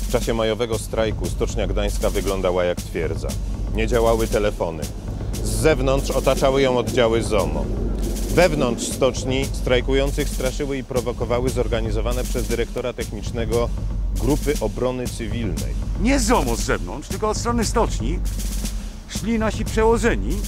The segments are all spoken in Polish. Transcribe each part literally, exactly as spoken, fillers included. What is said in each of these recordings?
W czasie majowego strajku Stocznia Gdańska wyglądała jak twierdza. Nie działały telefony. Z zewnątrz otaczały ją oddziały Z O M O. Wewnątrz stoczni strajkujących straszyły i prowokowały zorganizowane przez dyrektora technicznego Grupy Obrony Cywilnej. Nie Z O M O z zewnątrz, tylko od strony stoczni szli nasi przełożeni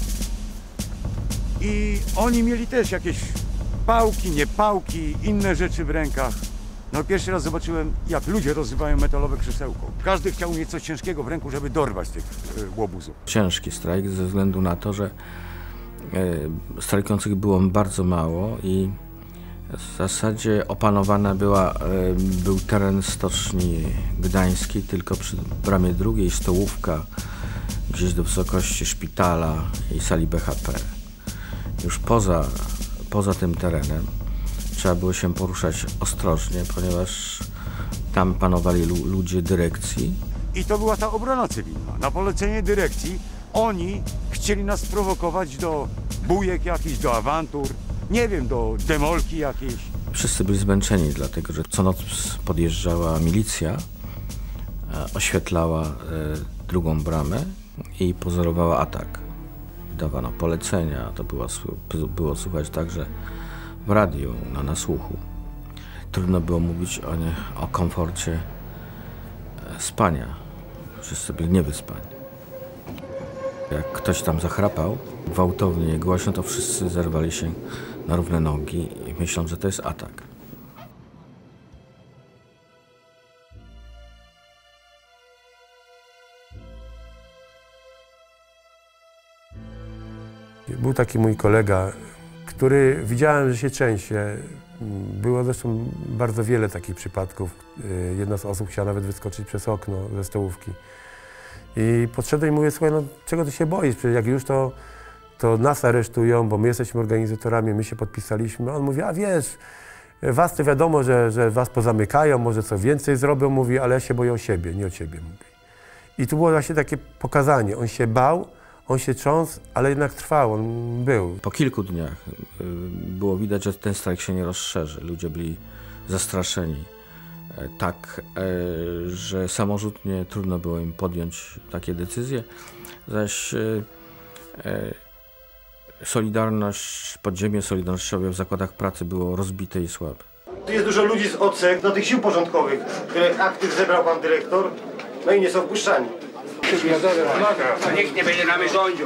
i oni mieli też jakieś pałki, nie pałki, inne rzeczy w rękach. No pierwszy raz zobaczyłem, jak ludzie rozrywają metalowe krzesełko. Każdy chciał mieć coś ciężkiego w ręku, żeby dorwać tych y, łobuzów. Ciężki strajk ze względu na to, że y, strajkujących było bardzo mało i w zasadzie opanowana była, y, był teren Stoczni Gdańskiej, tylko przy bramie drugiej stołówka, gdzieś do wysokości szpitala i sali B H P. Już poza, poza tym terenem trzeba było się poruszać ostrożnie, ponieważ tam panowali lu ludzie dyrekcji. I to była ta obrona cywilna. Na polecenie dyrekcji oni chcieli nas prowokować do bujek jakichś, do awantur, nie wiem, do demolki jakiejś. Wszyscy byli zmęczeni, dlatego że co noc podjeżdżała milicja, oświetlała drugą bramę i pozorowała atak. Wydawano polecenia, to było, było słuchać także w radiu, na nasłuchu. Trudno było mówić o, nie, o komforcie spania. Wszyscy byli niewyspani. Jak ktoś tam zachrapał gwałtownie, głośno, to wszyscy zerwali się na równe nogi i myślą, że to jest atak. Był taki mój kolega, który widziałem, że się trzęsie. Było zresztą bardzo wiele takich przypadków. Jedna z osób chciała nawet wyskoczyć przez okno ze stołówki. I podszedłem i mówię, słuchaj, no czego ty się boisz? Przecież jak już to, to nas aresztują, bo my jesteśmy organizatorami, my się podpisaliśmy. On mówi, a wiesz, was to wiadomo, że, że was pozamykają, może co więcej zrobią, mówi, ale ja się boję o siebie, nie o ciebie, mówi. I tu było właśnie takie pokazanie. On się bał, on się trząsł, ale jednak trwał, on był. Po kilku dniach było widać, że ten strajk się nie rozszerzy. Ludzie byli zastraszeni tak, że samorzutnie trudno było im podjąć takie decyzje, zaś Solidarność, podziemie solidarnościowe w zakładach pracy było rozbite i słabe. Tu jest dużo ludzi z O C E K, do tych sił porządkowych, które aktyw zebrał pan dyrektor, no i nie są wpuszczani. Nikt nie będzie nami rządził.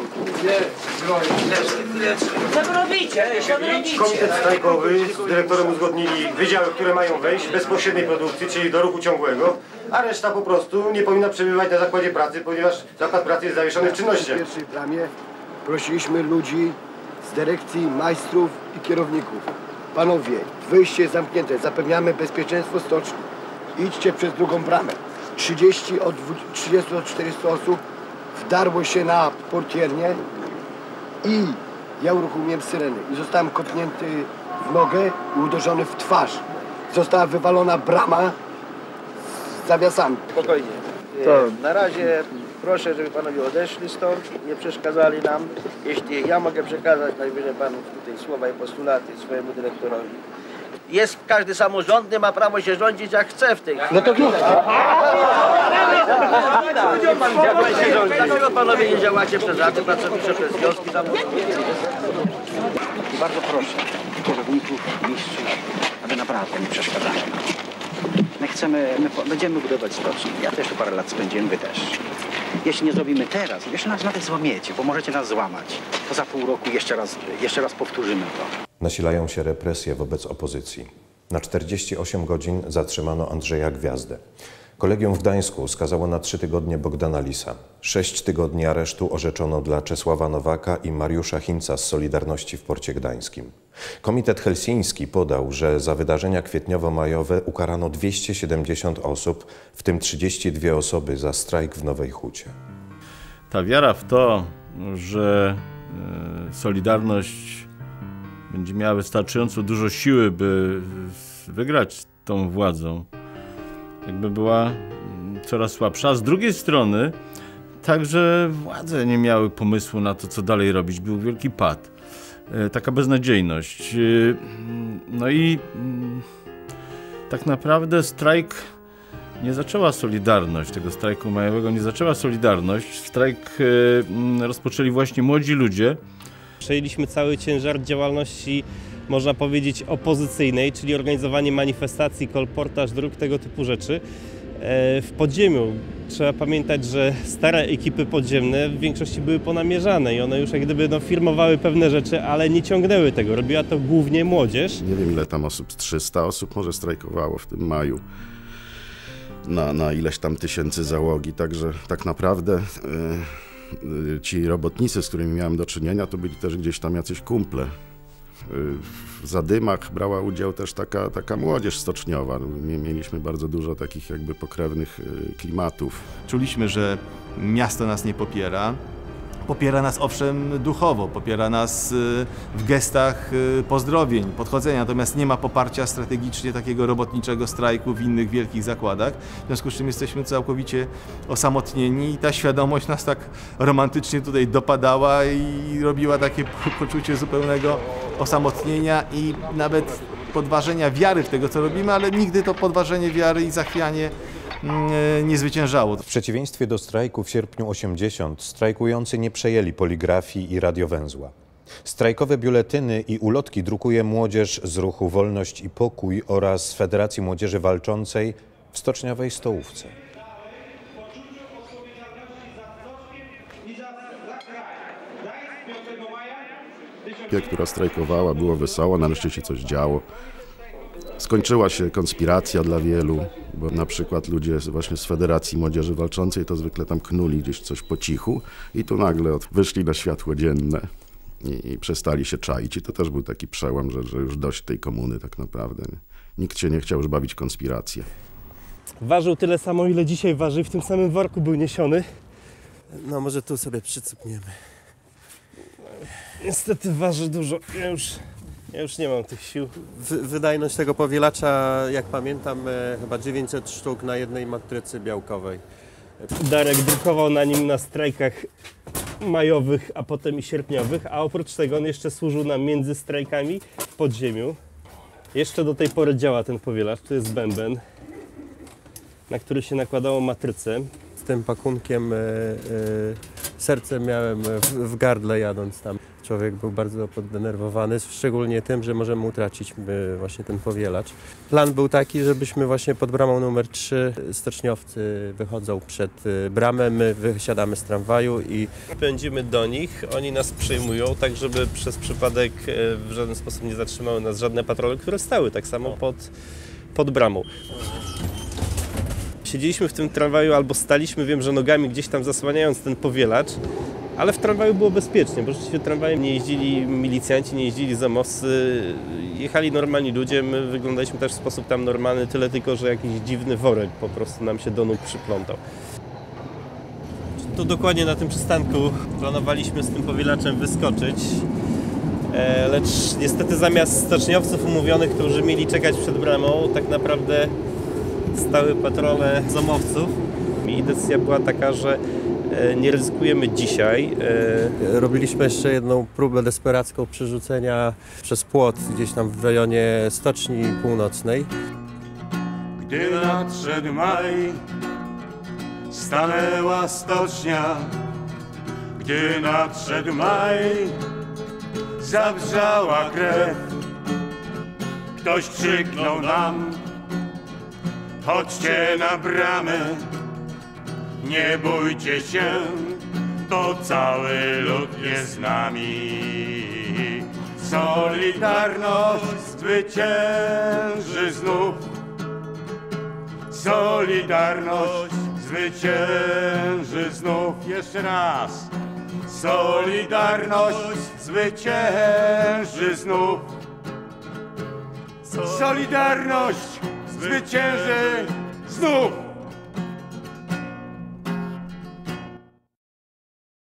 Co wy robicie? Co wy robicie? Komitet strajkowy z dyrektorem uzgodnili wydziały, które mają wejść w bezpośredniej produkcji, czyli do ruchu ciągłego, a reszta po prostu nie powinna przebywać na zakładzie pracy, ponieważ zakład pracy jest zawieszony w czynnościach. W pierwszej bramie prosiliśmy ludzi z dyrekcji, majstrów i kierowników. Panowie, wyjście jest zamknięte, zapewniamy bezpieczeństwo stoczni. Idźcie przez drugą bramę. trzydzieści od trzydziestu do czterdziestu osób wdarło się na portiernię i ja uruchomiłem syrenę i zostałem kopnięty w nogę i uderzony w twarz. Została wywalona brama z zawiasami. Spokojnie. To... Na razie proszę, żeby panowie odeszli stąd, nie przeszkadzali nam. Jeśli ja mogę przekazać najwyżej panu tutaj słowa i postulaty swojemu dyrektorowi. Jest każdy samorządny, ma prawo się rządzić jak chce w tej chwili. No to nie. Dlaczego panowie nie działacie przez rady pracownicze, przez związki zawodowe? I bardzo proszę kierowników, mistrzów, aby naprawdę nie przeszkadzali. My chcemy, my będziemy budować stocznię. Ja też tu parę lat spędziłem, wy też. Jeśli nie zrobimy teraz, jeszcze nas nawet złamiecie, bo możecie nas złamać, to za pół roku jeszcze raz, jeszcze raz powtórzymy to. Nasilają się represje wobec opozycji. Na czterdzieści osiem godzin zatrzymano Andrzeja Gwiazdę. Kolegium w Gdańsku skazało na trzy tygodnie Bogdana Lisa. Sześć tygodni aresztu orzeczono dla Czesława Nowaka i Mariusza Hinca z Solidarności w Porcie Gdańskim. Komitet Helsiński podał, że za wydarzenia kwietniowo-majowe ukarano dwieście siedemdziesiąt osób, w tym trzydzieści dwie osoby za strajk w Nowej Hucie. Ta wiara w to, że Solidarność będzie miała wystarczająco dużo siły, by wygrać z tą władzą, jakby była coraz słabsza. A z drugiej strony także władze nie miały pomysłu na to, co dalej robić. Był wielki pad, taka beznadziejność. No i tak naprawdę strajk nie zaczęła Solidarność, tego strajku majowego nie zaczęła Solidarność. Strajk e, rozpoczęli właśnie młodzi ludzie. Przejęliśmy cały ciężar działalności, można powiedzieć, opozycyjnej, czyli organizowanie manifestacji, kolportaż, dróg, tego typu rzeczy. W podziemiu trzeba pamiętać, że stare ekipy podziemne w większości były ponamierzane i one już jak gdyby no, firmowały pewne rzeczy, ale nie ciągnęły tego. Robiła to głównie młodzież. Nie wiem ile tam osób, trzysta osób może strajkowało w tym maju na, na ileś tam tysięcy załogi, także tak naprawdę yy, ci robotnicy, z którymi miałem do czynienia, to byli też gdzieś tam jacyś kumple. W zadymach brała udział też taka, taka młodzież stoczniowa. Mieliśmy bardzo dużo takich jakby pokrewnych klimatów. Czuliśmy, że miasto nas nie popiera. Popiera nas owszem duchowo, popiera nas w gestach pozdrowień, podchodzenia, natomiast nie ma poparcia strategicznie takiego robotniczego strajku w innych wielkich zakładach, w związku z czym jesteśmy całkowicie osamotnieni i ta świadomość nas tak romantycznie tutaj dopadała i robiła takie poczucie zupełnego osamotnienia i nawet podważenia wiary w tego, co robimy, ale nigdy to podważenie wiary i zachwianie nie zwyciężało. W przeciwieństwie do strajku w sierpniu osiemdziesiątego strajkujący nie przejęli poligrafii i radiowęzła. Strajkowe biuletyny i ulotki drukuje młodzież z ruchu Wolność i Pokój oraz Federacji Młodzieży Walczącej w stoczniowej stołówce. Która strajkowała, było wesoło, nareszcie się coś działo. Skończyła się konspiracja dla wielu, bo na przykład ludzie właśnie z Federacji Młodzieży Walczącej to zwykle tam knuli gdzieś coś po cichu i tu nagle wyszli na światło dzienne i, i przestali się czaić. I to też był taki przełom, że, że już dość tej komuny tak naprawdę. Nie? Nikt się nie chciał już bawić konspirację. Ważył tyle samo, ile dzisiaj waży, w tym samym worku był niesiony. No może tu sobie przycupniemy. Niestety waży dużo. Ja już... Ja już nie mam tych sił. Wydajność tego powielacza, jak pamiętam, e, chyba dziewięćset sztuk na jednej matrycy białkowej. Darek drukował na nim na strajkach majowych, a potem i sierpniowych, a oprócz tego on jeszcze służył nam między strajkami w podziemiu. Jeszcze do tej pory działa ten powielacz, to jest bęben, na który się nakładało matrycę. Z tym pakunkiem e, e, serce miałem w, w gardle jadąc tam. Człowiek był bardzo poddenerwowany, szczególnie tym, że możemy utracić właśnie ten powielacz. Plan był taki, żebyśmy właśnie pod bramą numer trzy stoczniowcy wychodzą przed bramę, my wysiadamy z tramwaju i pędzimy do nich, oni nas przyjmują, tak żeby przez przypadek w żaden sposób nie zatrzymały nas żadne patrole, które stały tak samo pod, pod bramą. Siedzieliśmy w tym tramwaju albo staliśmy, wiem, że nogami gdzieś tam zasłaniając ten powielacz, ale w tramwaju było bezpiecznie, bo rzeczywiście tramwajem nie jeździli milicjanci, nie jeździli zamowcy, jechali normalni ludzie, my wyglądaliśmy też w sposób tam normalny, tyle tylko, że jakiś dziwny worek po prostu nam się do nóg przyplątał. Tu dokładnie na tym przystanku planowaliśmy z tym powielaczem wyskoczyć, lecz niestety zamiast stoczniowców umówionych, którzy mieli czekać przed bramą, tak naprawdę stały patrole zamowców i decyzja była taka, że nie ryzykujemy dzisiaj. Robiliśmy jeszcze jedną próbę desperacką przerzucenia przez płot gdzieś tam w rejonie Stoczni Północnej. Gdy nadszedł maj, stanęła stocznia. Gdy nadszedł maj, zawrzała krew. Ktoś krzyknął nam: chodźcie na bramę. Nie bójcie się, to cały lud jest z nami. Solidarność zwycięży znów. Solidarność zwycięży znów. Jeszcze raz. Solidarność zwycięży znów. Solidarność zwycięży znów.